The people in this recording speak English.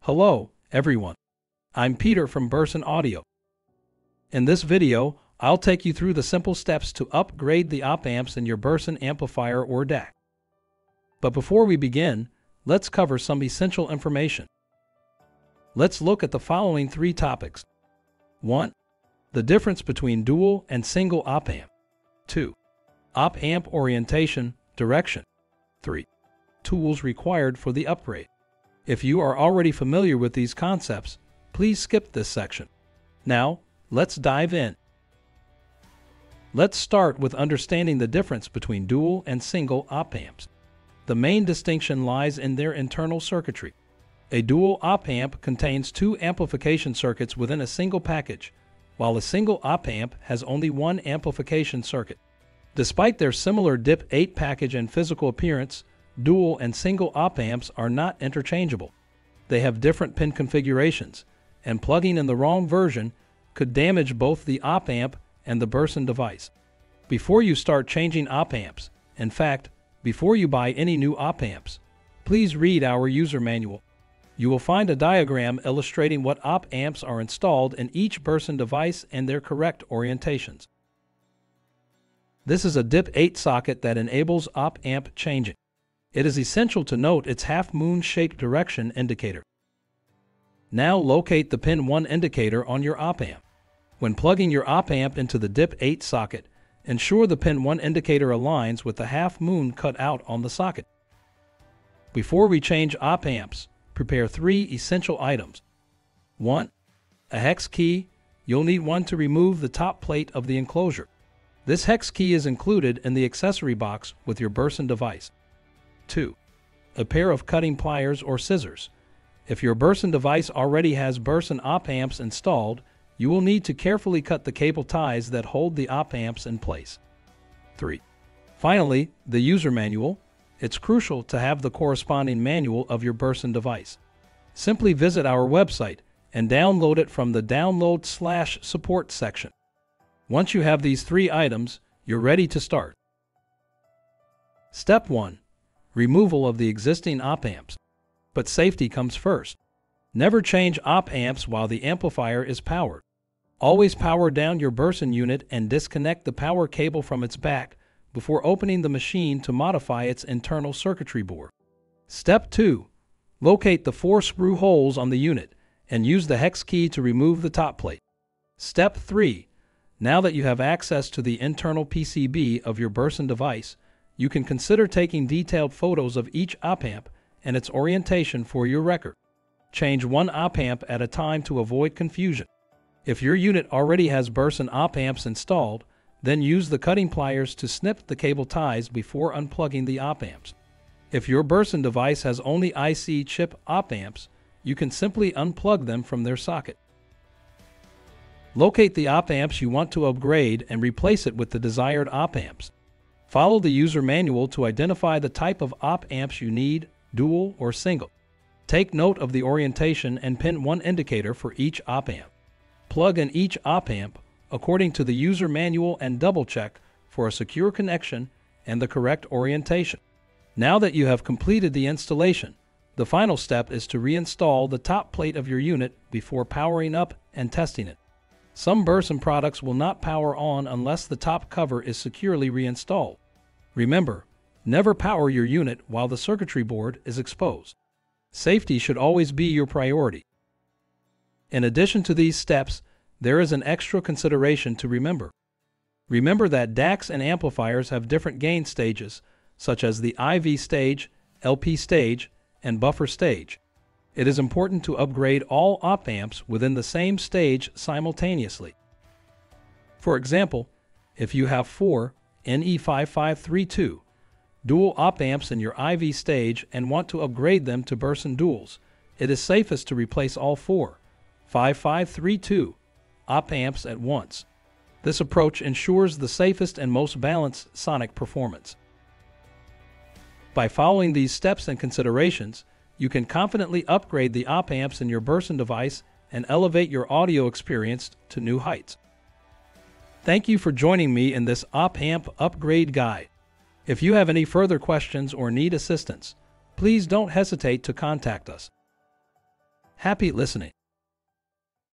Hello, everyone. I'm Peter from Burson Audio. In this video, I'll take you through the simple steps to upgrade the op amps in your Burson amplifier or DAC. But before we begin, let's cover some essential information. Let's look at the following three topics. 1. The difference between dual and single op amp. 2. Op amp orientation, direction. 3. Tools required for the upgrade. If you are already familiar with these concepts, please skip this section. Now, let's dive in. Let's start with understanding the difference between dual and single op amps. The main distinction lies in their internal circuitry. A dual op amp contains two amplification circuits within a single package, while a single op amp has only one amplification circuit. Despite their similar DIP8 package and physical appearance, dual and single op amps are not interchangeable. They have different pin configurations, and plugging in the wrong version could damage both the op amp and the Burson device. Before you start changing op amps, in fact, before you buy any new op amps, please read our user manual. You will find a diagram illustrating what op amps are installed in each Burson device and their correct orientations. This is a DIP8 socket that enables op amp changing. It is essential to note its half-moon-shaped direction indicator. Now locate the pin 1 indicator on your op amp. When plugging your op amp into the DIP8 socket, ensure the pin 1 indicator aligns with the half-moon cut out on the socket. Before we change op amps, prepare three essential items. 1. A hex key. You'll need one to remove the top plate of the enclosure. This hex key is included in the accessory box with your Burson device. 2. A pair of cutting pliers or scissors. If your Burson device already has Burson op amps installed, you will need to carefully cut the cable ties that hold the op amps in place. 3. Finally, the user manual. It's crucial to have the corresponding manual of your Burson device. Simply visit our website and download it from the Download/Support section. Once you have these three items, you're ready to start. Step 1. Removal of the existing op amps. But safety comes first. Never change op amps while the amplifier is powered. Always power down your Burson unit and disconnect the power cable from its back before opening the machine to modify its internal circuitry board. Step 2. Locate the 4 screw holes on the unit and use the hex key to remove the top plate. Step 3. Now that you have access to the internal PCB of your Burson device, you can consider taking detailed photos of each op amp and its orientation for your record. Change one op amp at a time to avoid confusion. If your unit already has Burson op amps installed, then use the cutting pliers to snip the cable ties before unplugging the op amps. If your Burson device has only IC chip op amps, you can simply unplug them from their socket. Locate the op amps you want to upgrade and replace it with the desired op amps. Follow the user manual to identify the type of op amps you need, dual or single. Take note of the orientation and pin 1 indicator for each op amp. Plug in each op amp according to the user manual and double-check for a secure connection and the correct orientation. Now that you have completed the installation, the final step is to reinstall the top plate of your unit before powering up and testing it. Some Burson products will not power on unless the top cover is securely reinstalled. Remember, never power your unit while the circuitry board is exposed. Safety should always be your priority. In addition to these steps, there is an extra consideration to remember. Remember that DACs and amplifiers have different gain stages, such as the IV stage, LP stage, and buffer stage. It is important to upgrade all op amps within the same stage simultaneously. For example, if you have 4 NE5532 dual op amps in your IV stage and want to upgrade them to Burson duals, it is safest to replace all 4 5532 op amps at once. This approach ensures the safest and most balanced sonic performance. By following these steps and considerations, you can confidently upgrade the op amps in your Burson device and elevate your audio experience to new heights. Thank you for joining me in this op amp upgrade guide. If you have any further questions or need assistance, please don't hesitate to contact us. Happy listening.